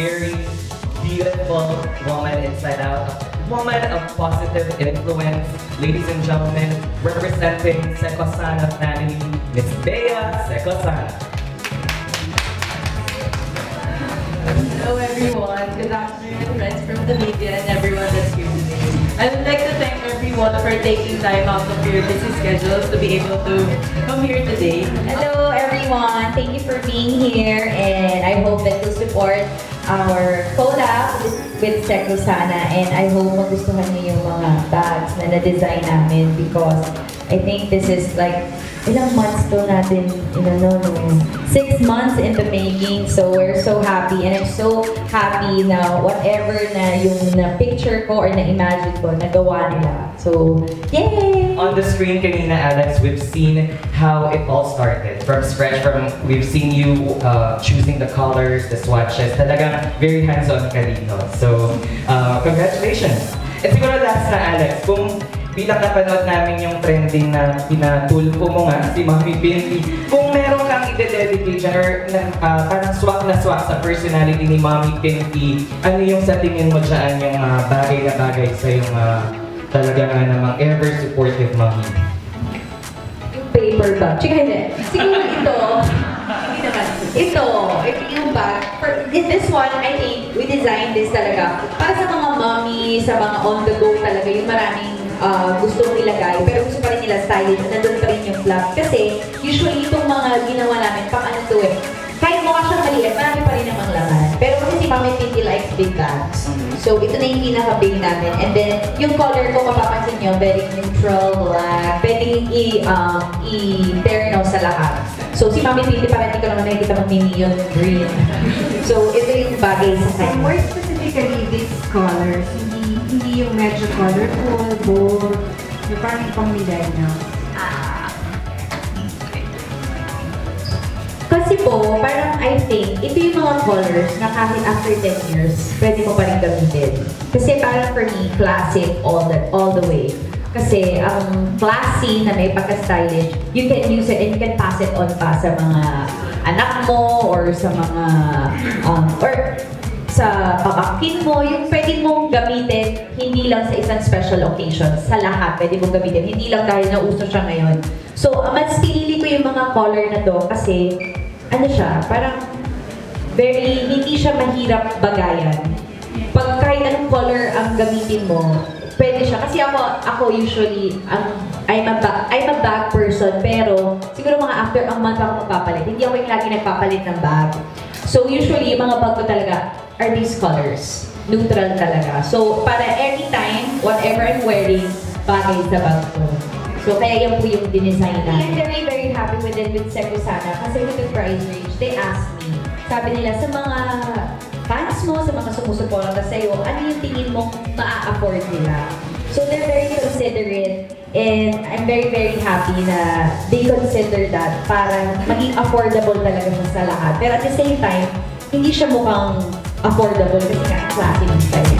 very beautiful woman inside out, a woman of positive influence. Ladies and gentlemen, representing Secosana family, Miss Bea Secosana. Hello everyone, good afternoon friends from the media and everyone that's here today. I would like to thank everyone for taking time out of your busy schedules to be able to come here today. Hello everyone, thank you for being here and I hope that you'll support our collab with Secosana and I hope magustuhan niyo yung mga bags na na-design namin because I think this is like ilang months to natin, 6 months in the making. So we're so happy and I'm so happy na whatever na yung na-picture ko or na-imagine ko, nagawa nila. So, yay! On the screen kanina, Alex, we've seen how it all started. From scratch, we've seen you choosing the colors, the swatches. Talagang very hands-on ka dito. So, congratulations! At siguro last na, Alex, kung bilang napanood namin yung trending na pinatulpo mo nga, si Mami Pinky, kung meron kang i-dedicate dyan or parang swak na swak sa personality ni Mami Pinky, ano yung sa tingin mo dyan yung bagay na bagay sa yung talaga nga namang ever supportive Mami? Yung paper bag. Chika, hindi. Siguro ito, hindi naman. Ito yung bag. For this one, I think, we designed this talaga para sa mga mommy, sa mga on-the-go talaga, yung maraming gustong ilagay, pero gusto pa rin nila stylish, nandun pa rin yung flap. Kasi, usually, itong mga ginawa namin, pang ano to eh, kahit mukha siyang maliit, marami pa rin namang laman. Pero kasi si Mami Pinky likes big bags. So, ito na yung pinaka-big namin. And then, yung color ko, mapapansin nyo, very neutral, black. Pwede i-pair no sa lahat. So, si Mami Pinky, parang hindi ko naman nakikita mag-neon green. So, ito yung bagay sa kanya. More specifically, these colors, hindi yung medyo colorful, bold, yung parang pang-millennial. Kasi po, parang I think, ito yung mga colors na kahit after 10 years, pwede mo pa rin gamitin. Kasi parang for me, classic all the way. Kasi classy na may pagka-stylish, you can use it and you can pass it on pa sa mga anak mo or sa mga, or sa pamangkin mo, yung pwede mong gamitin hindi lang sa isang special occasion, sa lahat pwede mong gamitin, hindi lang dahil nauso siya ngayon. So, mas pinili ko yung mga color na to kasi, ano siya, parang hindi siya mahirap bagayan. Pag kahit anong color ang gamitin mo, pwede siya. Kasi ako usually, I'm a bag person, pero siguro mga after a month ako magpapalit. Hindi ako yung lagi nagpapalit ng bag. So usually, yung mga bag ko talaga are these colors. Neutral talaga. So para anytime, whatever I'm wearing, bagay sa bag ko. So kaya yan po yung dinesign namin. I'm very, very happy with it with Secosana kasi with the price range, they asked me. Sabi nila sa mga fans mo, sa mga sumusuporta sa'yo, ano yung tingin mo ma-afford nila? So they're very considerate and I'm very, very happy na they consider that para maging affordable talaga siya sa lahat. Pero at the same time, hindi siya mukhang affordable kasi nga klase ng style.